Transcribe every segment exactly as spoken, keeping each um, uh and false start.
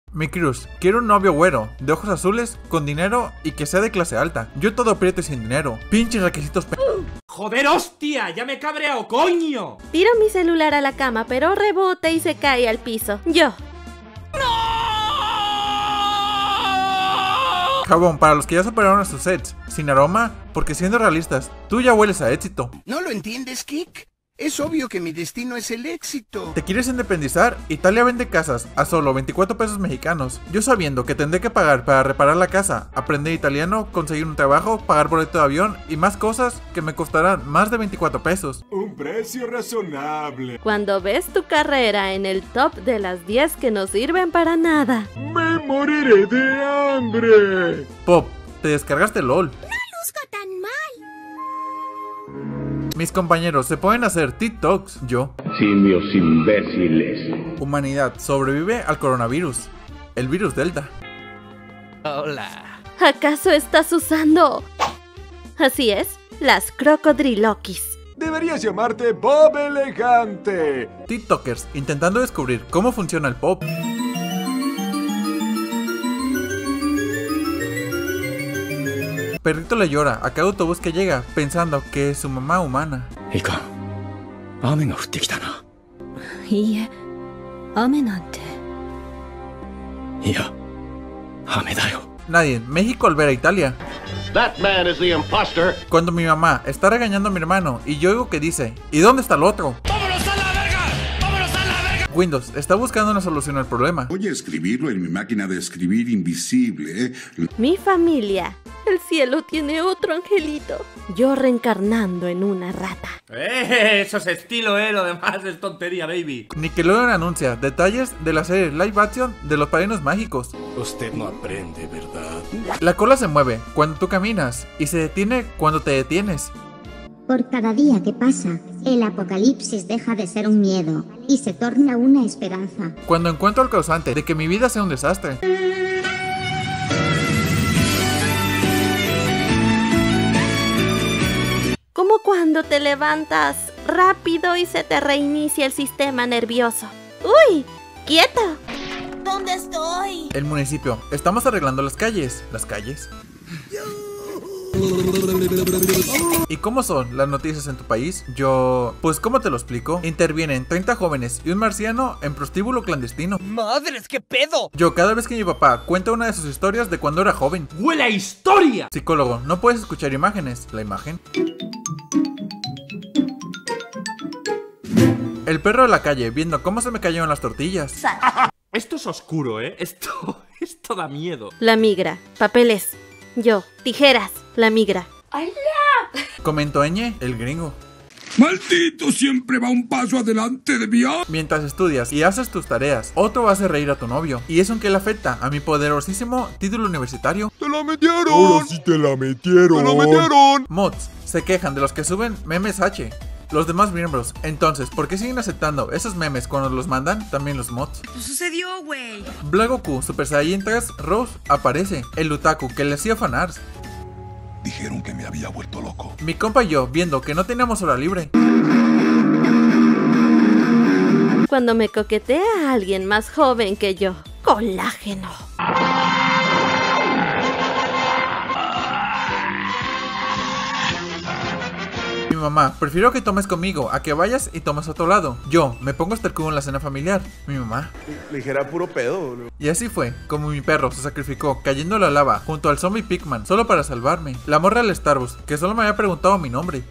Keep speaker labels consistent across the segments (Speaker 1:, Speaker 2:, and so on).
Speaker 1: Mi crush, quiero un novio güero, de ojos azules, con dinero y que sea de clase alta. Yo todo prieto y sin dinero. Pinches requisitos pe...
Speaker 2: ¡Joder, hostia! ¡Ya me he cabreado, coño!
Speaker 3: Tiro mi celular a la cama, pero rebota y se cae al piso. Yo.
Speaker 1: Jabón para los que ya superaron a sus sets, sin aroma, porque siendo realistas, tú ya hueles a éxito.
Speaker 4: ¿No lo entiendes, Kik? Es obvio que mi destino es el éxito.
Speaker 1: ¿Te quieres independizar? Italia vende casas a solo veinticuatro pesos mexicanos. Yo sabiendo que tendré que pagar para reparar la casa, aprender italiano, conseguir un trabajo, pagar boleto de avión y más cosas que me costarán más de veinticuatro pesos.
Speaker 5: Un precio razonable.
Speaker 3: Cuando ves tu carrera en el top de las diez que no sirven para nada.
Speaker 5: Me moriré de hambre.
Speaker 1: Pop, te descargaste LOL.
Speaker 6: No luzco tan mal.
Speaker 1: Mis compañeros se pueden hacer TikToks. Yo.
Speaker 7: Simios imbéciles.
Speaker 1: Humanidad sobrevive al coronavirus. El virus Delta.
Speaker 2: Hola.
Speaker 3: ¿Acaso estás usando? Así es, las crocodrilokis.
Speaker 5: Deberías llamarte Bob Elegante.
Speaker 1: TikTokers intentando descubrir cómo funciona el pop. Perrito le llora a cada autobús que llega pensando que es su mamá humana. Nadie en México al ver a Italia.
Speaker 7: That man is the imposter.
Speaker 1: Cuando mi mamá está regañando a mi hermano y yo oigo que dice, ¿y dónde está el otro?
Speaker 2: ¡Vámonos a la verga! ¡Vámonos a la verga!
Speaker 1: Windows está buscando una solución al problema.
Speaker 8: Voy a escribirlo en mi máquina de escribir invisible, ¿eh?
Speaker 3: Mi familia. El cielo tiene otro angelito. Yo reencarnando en una rata.
Speaker 2: ¡Eh! Eso es estilo, eh. Lo demás es tontería, baby.
Speaker 1: Nickelodeon anuncia detalles de la serie live action de los Padrinos Mágicos.
Speaker 5: Usted no aprende, ¿verdad?
Speaker 1: La cola se mueve cuando tú caminas y se detiene cuando te detienes.
Speaker 6: Por cada día que pasa, el apocalipsis deja de ser un miedo y se torna una esperanza.
Speaker 1: Cuando encuentro el causante de que mi vida sea un desastre.
Speaker 3: Como cuando te levantas rápido y se te reinicia el sistema nervioso. ¡Uy! ¡Quieto!
Speaker 6: ¿Dónde estoy?
Speaker 1: El municipio. Estamos arreglando las calles. ¿Las calles? ¿Y cómo son las noticias en tu país? Yo... Pues ¿cómo te lo explico? Intervienen treinta jóvenes y un marciano en prostíbulo clandestino.
Speaker 2: ¡Madres, qué pedo!
Speaker 1: Yo cada vez que mi papá cuenta una de sus historias de cuando era joven.
Speaker 2: ¡Huele a historia!
Speaker 1: Psicólogo, no puedes escuchar imágenes. La imagen. El perro de la calle viendo cómo se me cayeron las tortillas.
Speaker 2: Esto es oscuro, ¿eh? Esto... Esto da miedo.
Speaker 3: La migra. Papeles. Yo. Tijeras. La migra.
Speaker 1: Comentó Eñe, el gringo.
Speaker 8: ¡Maldito siempre va un paso adelante de mí!
Speaker 1: Mientras estudias y haces tus tareas, otro hace reír a tu novio. ¿Y eso en qué le afecta a mi poderosísimo título universitario?
Speaker 5: ¡Te la metieron! ¡Ahora sí te la metieron! ¡Te la metieron!
Speaker 1: Mods se quejan de los que suben memes H. Los demás miembros, entonces, ¿por qué siguen aceptando esos memes cuando los mandan también los mods?
Speaker 9: ¿Qué sucedió, güey?
Speaker 1: Blagoku Super Saiyan tres Rose aparece. El Lutaku que le hacía fanarts.
Speaker 8: Dijeron que me había vuelto loco.
Speaker 1: Mi compa y yo viendo que no teníamos hora libre.
Speaker 3: Cuando me coquetea a alguien más joven que yo. Colágeno.
Speaker 1: Mi mamá, prefiero que tomes conmigo a que vayas y tomes a otro lado. Yo, me pongo hasta el cubo en la cena familiar. Mi mamá.
Speaker 5: Le dijera puro pedo, boludo.
Speaker 1: Y así fue, como mi perro se sacrificó cayendo a la lava junto al zombie Pigman solo para salvarme. La morra del Starbucks, que solo me había preguntado mi nombre.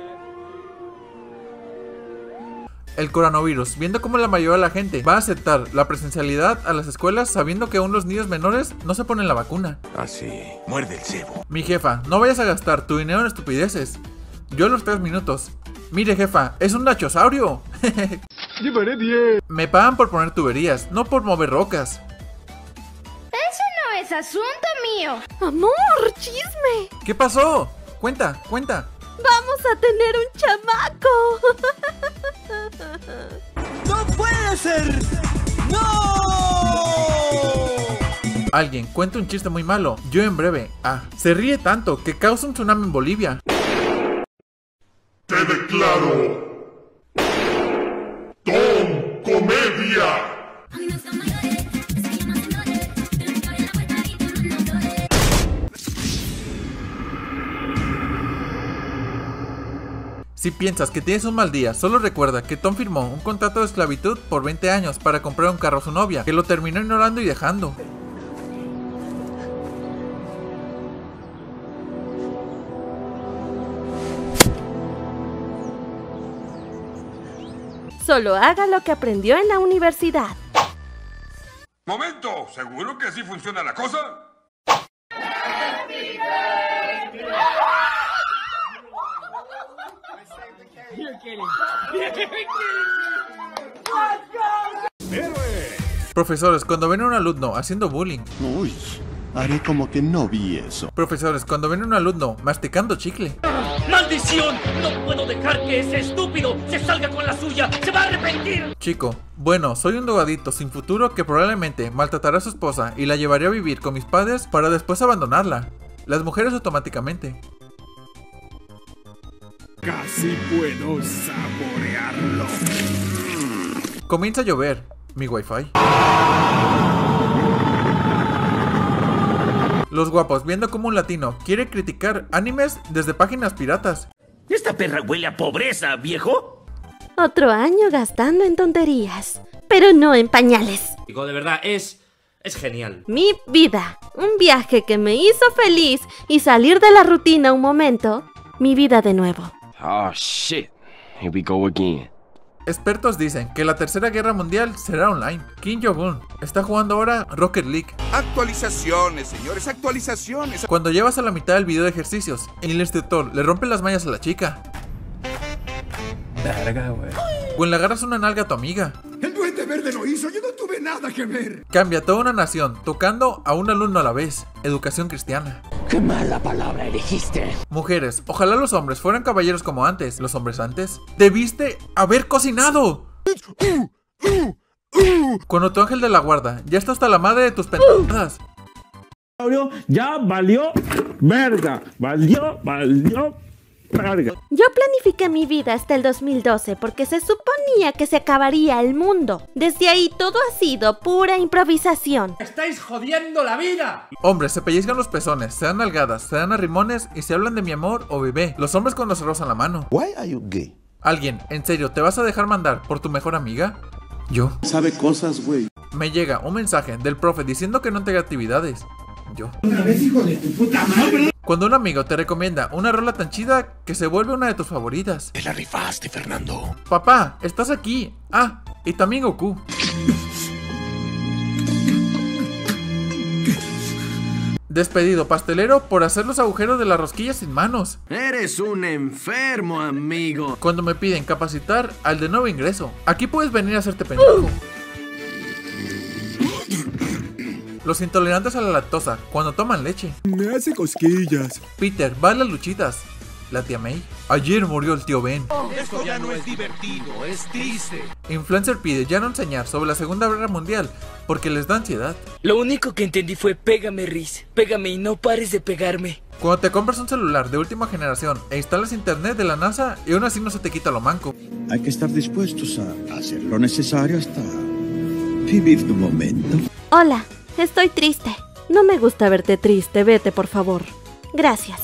Speaker 1: El coronavirus, viendo cómo la mayoría de la gente va a aceptar la presencialidad a las escuelas sabiendo que aún los niños menores no se ponen la vacuna.
Speaker 5: Así, muerde el cebo.
Speaker 1: Mi jefa, no vayas a gastar tu dinero en estupideces. Yo a los tres minutos. Mire jefa, es un nachosaurio.
Speaker 5: Llevaré diez.
Speaker 1: Me pagan por poner tuberías, no por mover rocas.
Speaker 6: Eso no es asunto mío.
Speaker 3: Amor, chisme.
Speaker 1: ¿Qué pasó? Cuenta, cuenta.
Speaker 3: Vamos a tener un chamaco.
Speaker 2: ¡No puede ser! ¡No!
Speaker 1: Alguien cuenta un chiste muy malo. Yo en breve. Ah, se ríe tanto que causa un tsunami en Bolivia.
Speaker 8: ¡Te declaro! ¡Tom Comedia!
Speaker 1: Si piensas que tienes un mal día, solo recuerda que Tom firmó un contrato de esclavitud por veinte años para comprar un carro a su novia, que lo terminó ignorando y dejando.
Speaker 3: Solo haga lo que aprendió en la universidad.
Speaker 8: Momento, ¿seguro que así funciona la cosa?
Speaker 1: Profesores, cuando ven a un alumno haciendo bullying.
Speaker 5: Uy, haré como que no vi eso.
Speaker 1: Profesores, cuando ven a un alumno masticando chicle.
Speaker 9: ¡Maldición! ¡No puedo dejar que ese estúpido se salga con la suya! ¡Se va a arrepentir!
Speaker 1: Chico, bueno, soy un drogadicto sin futuro que probablemente maltratará a su esposa y la llevaré a vivir con mis padres para después abandonarla. Las mujeres automáticamente.
Speaker 8: Casi puedo saborearlo.
Speaker 1: Comienza a llover. Mi wifi. Los guapos viendo como un latino quiere criticar animes desde páginas piratas.
Speaker 9: ¡Esta perra huele a pobreza, viejo!
Speaker 3: Otro año gastando en tonterías, pero no en pañales.
Speaker 2: Digo, de verdad, es... es genial.
Speaker 3: Mi vida, un viaje que me hizo feliz y salir de la rutina un momento. Mi vida de nuevo.
Speaker 10: Oh shit, here we go again.
Speaker 1: Expertos dicen que la tercera guerra mundial será online. Kim Jong-un está jugando ahora Rocket League.
Speaker 11: Actualizaciones, señores, actualizaciones.
Speaker 1: Cuando llevas a la mitad del video de ejercicios y el instructor le rompe las mallas a la chica.
Speaker 12: Verga, güey.
Speaker 1: O le agarras una nalga a tu amiga.
Speaker 8: El Duende Verde lo hizo, yo no tuve nada que ver.
Speaker 1: Cambia toda una nación tocando a un alumno a la vez. Educación cristiana.
Speaker 9: ¡Qué mala palabra elegiste!
Speaker 1: Mujeres, ojalá los hombres fueran caballeros como antes. Los hombres antes. ¡Debiste haber cocinado! Cuando tu ángel de la guarda ya está hasta la madre de tus pendejadas.
Speaker 13: Ya valió verga. Valió, valió verga.
Speaker 3: Yo planifiqué mi vida hasta el dos mil doce porque se suponía que se acabaría el mundo. Desde ahí todo ha sido pura improvisación.
Speaker 2: ¡Estáis jodiendo la vida!
Speaker 1: Hombres se pellizcan los pezones, se dan nalgadas, se dan arrimones y se hablan de mi amor o bebé. Los hombres cuando se rozan la mano.
Speaker 5: Why are you gay?
Speaker 1: Alguien, ¿en serio te vas a dejar mandar por tu mejor amiga? Yo.
Speaker 5: Sabe cosas, güey.
Speaker 1: Me llega un mensaje del profe diciendo que no entregue actividades. Yo.
Speaker 8: Otra vez, hijo de tu puta madre.
Speaker 1: Cuando un amigo te recomienda una rola tan chida que se vuelve una de tus favoritas.
Speaker 5: Te la rifaste, Fernando.
Speaker 1: Papá, estás aquí. Ah, y también Goku. Despedido pastelero por hacer los agujeros de la rosquilla sin manos.
Speaker 14: Eres un enfermo, amigo.
Speaker 1: Cuando me piden capacitar al de nuevo ingreso. Aquí puedes venir a hacerte pendejo. Los intolerantes a la lactosa, cuando toman leche.
Speaker 5: Me hace cosquillas.
Speaker 1: Peter, va a las luchitas. La tía May. Ayer murió el tío Ben.
Speaker 14: Esto ya no es divertido, es triste.
Speaker 1: Influencer pide ya no enseñar sobre la Segunda Guerra Mundial porque les da ansiedad.
Speaker 9: Lo único que entendí fue pégame, Riz. Pégame y no pares de pegarme.
Speaker 1: Cuando te compras un celular de última generación e instalas internet de la NASA y aún así no se te quita lo manco.
Speaker 5: Hay que estar dispuestos a hacer lo necesario hasta vivir tu momento.
Speaker 3: Hola, estoy triste. No me gusta verte triste, vete por favor. Gracias.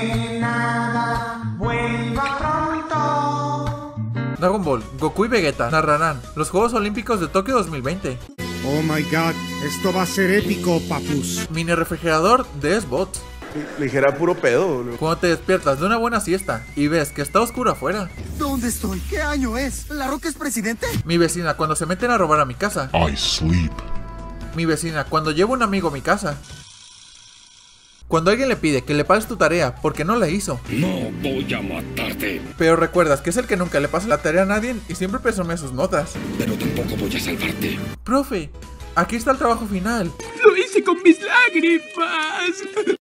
Speaker 1: Dragon Ball, Goku y Vegeta narrarán los Juegos Olímpicos de Tokio dos mil veinte.
Speaker 8: Oh my god, esto va a ser épico, papus.
Speaker 1: Mini refrigerador de S-Bots.
Speaker 11: Ligera puro pedo, boludo.
Speaker 1: Cuando te despiertas de una buena siesta y ves que está oscuro afuera.
Speaker 15: ¿Dónde estoy? ¿Qué año es? ¿La Roca es presidente?
Speaker 1: Mi vecina cuando se meten a robar a mi casa.
Speaker 5: I sleep.
Speaker 1: Mi vecina cuando lleva un amigo a mi casa. Cuando alguien le pide que le pases tu tarea porque no la hizo.
Speaker 8: No voy a matarte.
Speaker 1: Pero recuerdas que es el que nunca le pasa la tarea a nadie y siempre presume sus notas.
Speaker 8: Pero tampoco voy a salvarte.
Speaker 1: Profe, aquí está el trabajo final.
Speaker 8: Lo hice con mis lágrimas.